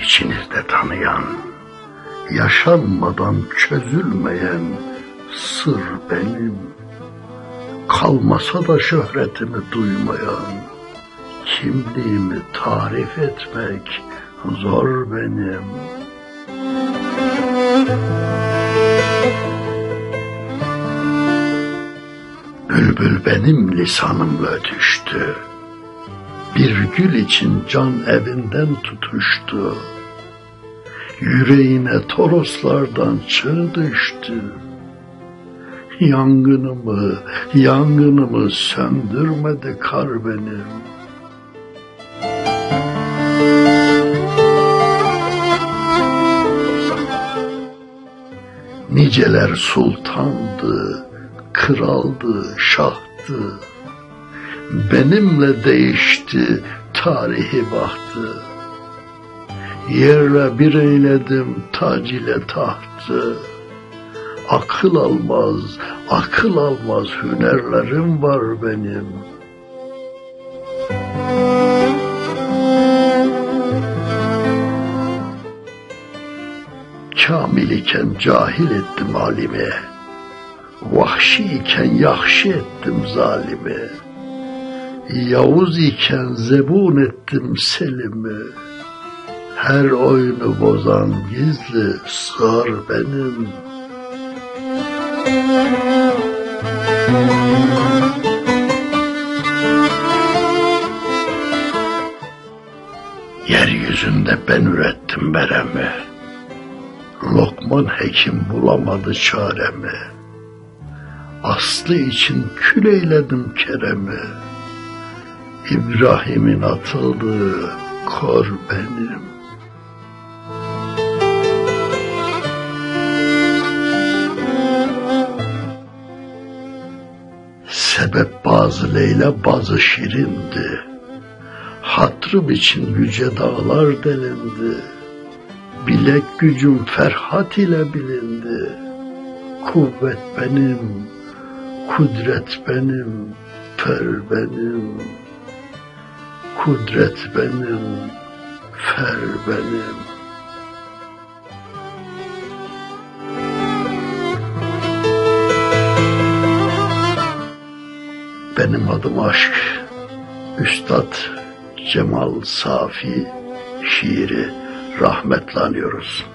içinizde tanıyan, yaşanmadan çözülmeyen sır benim. Kalmasa da şöhretimi duymayan, kimliğimi tarif etmek zor benim. Bülbül benim lisanımla ötüştü, bir gül için can evinden tutuştu. Yüreğine toroslardan çığ düştü. Yangınımı söndürmedi kar benim. Niceler sultandı, kraldı, şahtı. Benimle değişti tarihi bahtı. Yerle bir eyledim tac ile tahtı. Akıl almaz hünerlerim var benim. Kamil iken cahil ettim alimi, vahşi iken yahşi ettim zalimi. Yavuz iken zebun ettim selimi. Her oyunu bozan gizli sır benim. Yeryüzünde ben ürettim beremi. Lokman hekim bulamadı çaremi. Aslı için kül eyledim keremi. İbrahim'in atıldığı kor benim. Sebep bazı Leyla bazı şirindi. Hatrım için yüce dağlar delindi. Bilek gücüm ferhat ile bilindi. Kuvvet benim, kudret benim, fer benim. Kudret benim, fer benim. Benim adım aşk. Üstad Cemal Safi şiiri rahmetle anıyoruz.